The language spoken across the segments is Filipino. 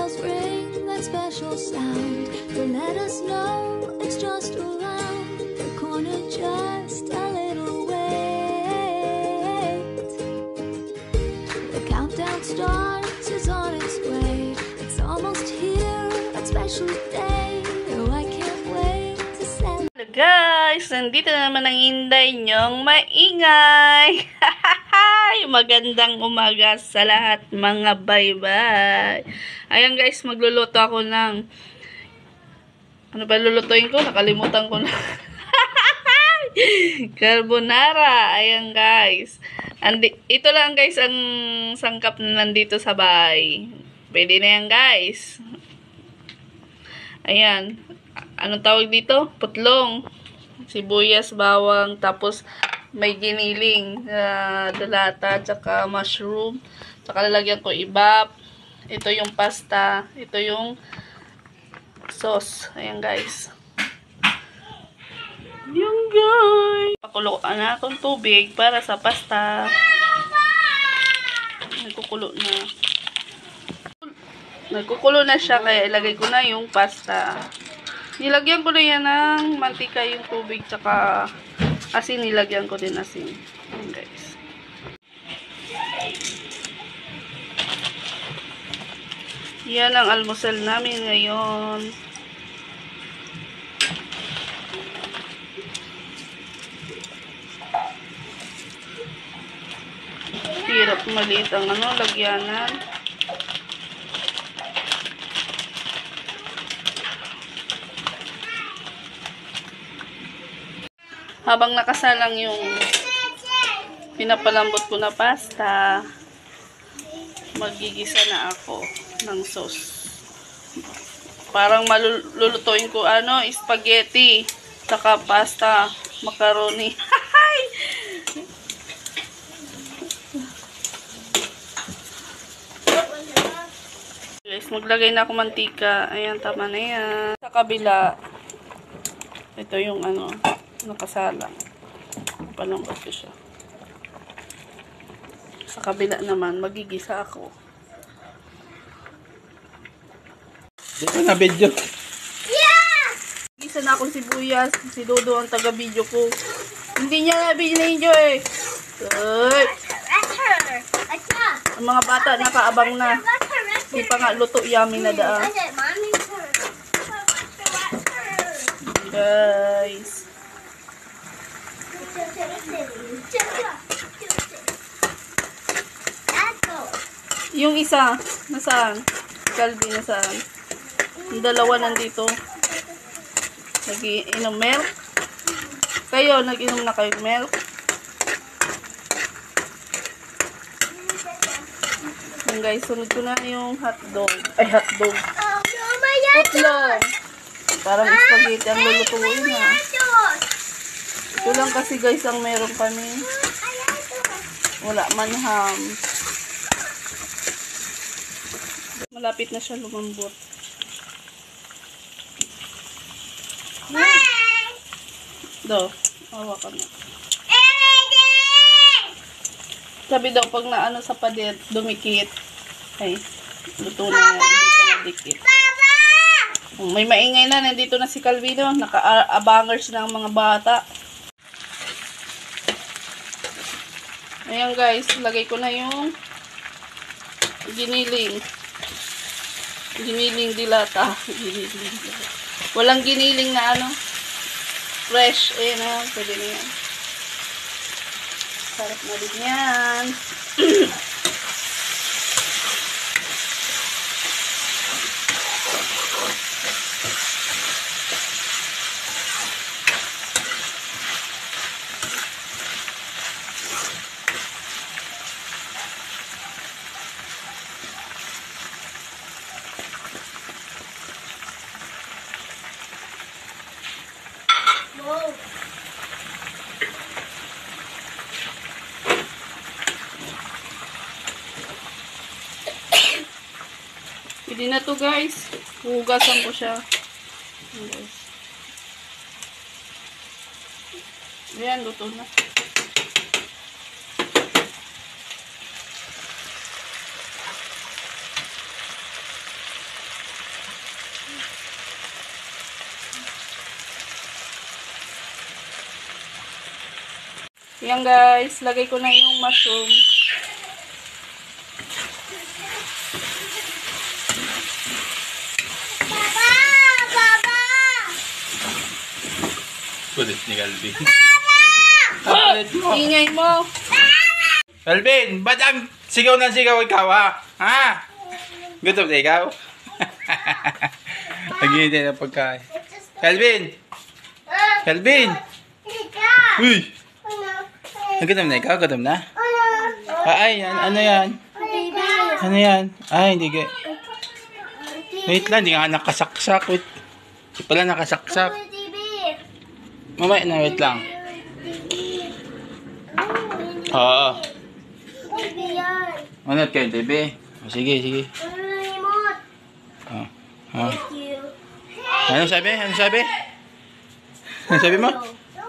bells ring that special sound to let us know it's just around the corner, just a little wait. The countdown starts, it's on its way. It's almost here, that special day. Oh, I can't wait to send. Hello guys, nandito na naman ang Inday nyong maingay. Magandang umaga sa lahat mga bye-bye. Ayan guys, magluluto ako ng ano ba lulutuin ko? Nakalimutan ko na. Carbonara. Ayan guys. Ito lang guys ang sangkap na nandito sa bahay. Pwede na yan guys. Ayan. Anong tawag dito? Putlong. Sibuyas, bawang, tapos may giniling, dalata, tsaka mushroom. Tsaka lalagyan ko ibap. Ito yung pasta. Ito yung sauce. Ayan guys. Yung guys. Pakuloan na akong tubig para sa pasta. Nagkukulo na. Nagkukulo na siya kaya ilagay ko na yung pasta. Nilagyan ko na yan ng mantika yung tubig tsaka asin, nilagyan ko din asin. Ayan guys. Yan ang almusal namin ngayon. Hirap maliit ang lagyanan. Habang nakasalang yung pinapalambot ko na pasta, magigisa na ako ng sauce. Parang malulutuin ko spaghetti, saka pasta, macaroni. Guys, maglagay na ako mantika. Ayan, tama na yan. Sa kabila, ito yung nakasalang. Palambot ko siya. Sa kabila naman, magigisa ako. Dito na video. Yeah! Gisa na akong sibuyas. Si Dodo ang taga-video ko. Hindi niya na-video eh. Ang mga bata nakaabang na. Hindi pa nga luto, yummy na daan. Guys. Yung isa, nasaan? Calvin, nasaan? Yung dalawa nandito. Nag-iinom milk. Kayo, nag-inom na kayo milk. Yan guys, sunod ko na yung hotdog. Ay, hotdog. Putlong. Parang spaghetti ang lulutuin ha. Ito lang kasi guys ang meron kami. Wala man ham. Malapit na siya lumambot. Do, awa ka na. Sabi daw pag naano sa padet, dumikit. Ay, luto na yan. Hindi pa nadikit. May maingay na. Nandito na si Calvino. Naka-abangers na ang mga bata. Ayan guys, lagay ko na yung giniling. Giniling dilata. Giniling. Walang giniling na fresh. Ayan na, pwede na yan. Sarap na din yan. Pwede na to guys. Hugasan ko siya. Ayan, luto na. Yan guys, lagay ko na yung mushroom. Kulit ni Calvin. Ingay mo. Calvin, ba't ang sigaw ng sigaw ikaw ha? Ha? Gutom na ikaw? Naghihintay ng pagkain. Calvin! Calvin! Uy! Nagutom na ikaw? Gutom na? Ay, ano yan? Ano yan? Ay, hindi ka. Wait lang, hindi nga nakasaksak. Wait. Hindi pala nakasaksak. Mamaya na, wait lang. Oo. Manood kayo, TV? Sige, sige. Oh. Ano sabi? Ano sabi? Ano sabi mo?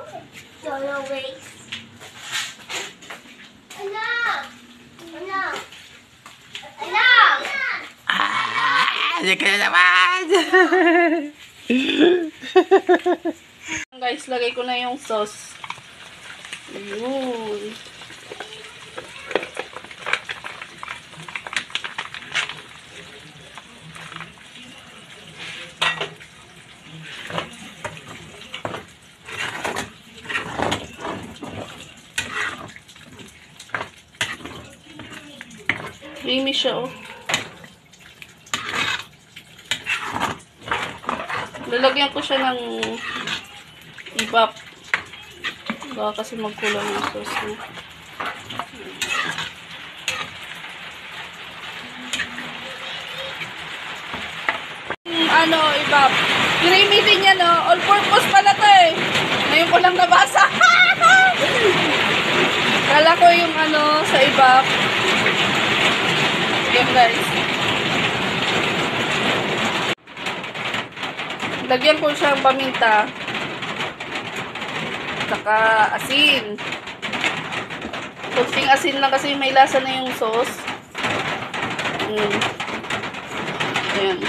Hindi ka na naman! Guys, lagay ko na yung sauce. Ayun. Creamy siya, oh. Lalagyan ko siya ng ibap. Baka kasi magkulang yung sauce mo. Ano, ibap. Creamy din yan, oh. All purpose pala to, eh. Ngayon ko lang nabasa. Kala ko yung ano, sa ibap. Yan, guys. Lagyan ko siyang paminta. Saka asin. Kunting asin lang kasi may lasa na yung sauce. Ayan.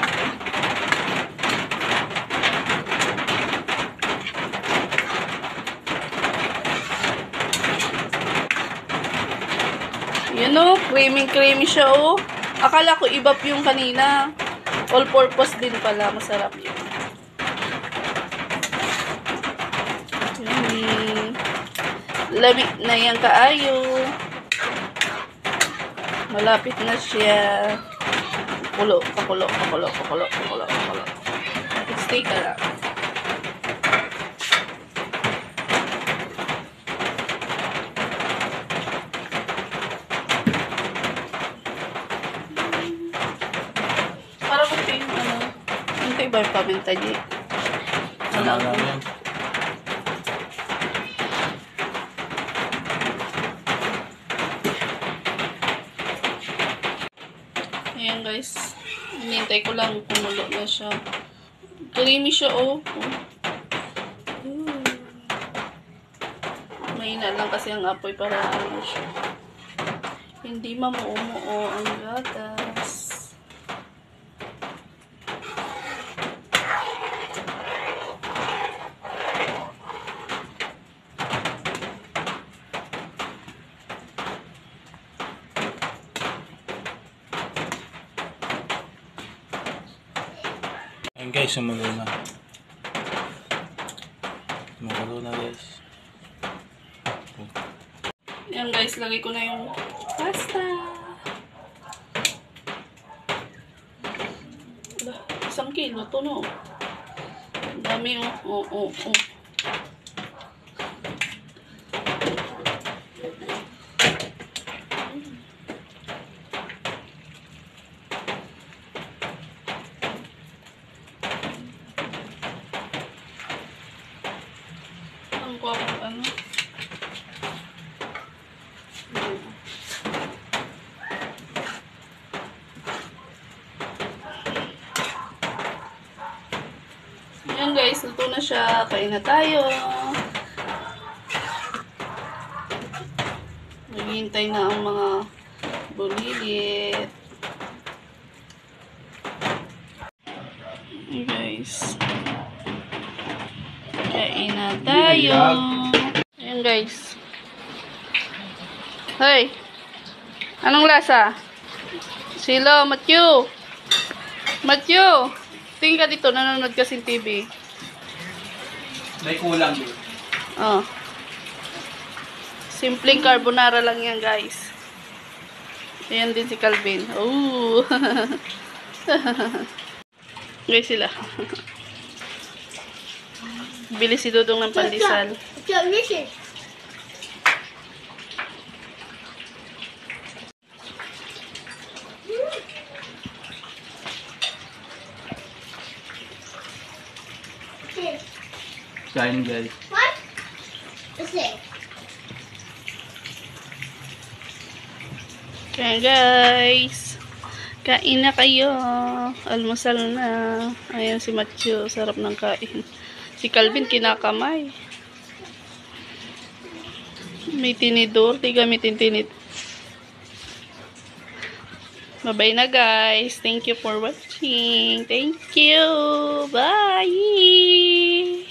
Yan o, creamy siya o. Akala ko ibap yung kanina. All purpose din pala, masarap yun. Lamig na yan kaayo. Malapit na siya. Pakulo. Stay ka lang. Parang ito yung ano. Ito iba yung paminta niya. Ano yan? Ayan guys, hinintay ko lang kumulo na siya. Creamy siya oh. Mahina lang kasi ang apoy para ano siya. Hindi mamuumuo ang gatas. Ayan guys, sumulo na. Sumulo na guys. Ayan guys, lagay ko na yung pasta. Wala, 1 kilo to no. Ang dami oh. Ang guwapo ano. Ayan guys, luto na siya. Kain na tayo. Naghihintay na ang mga bulilit. Ayan guys. Kain na tayo. Ayan guys. Hoy! Anong lasa? Silo, Matthew! Matthew! Tingin ka dito, nanonood ka sa TV. May kulang din. Oh. Simpleng carbonara lang yan, guys. Ayan din si Calvin. Oh. Guys sila. Bili si Dudong ng pandesal. Kain guys. What? Is it? Kaya guys, kain na kayo. Almusal na. Ayan si Matthew, sarap ng kain. Si Calvin kinakamay. May tinidor, di gamitin tinidor. Bye-bye na guys. Thank you for watching. Thank you. Bye.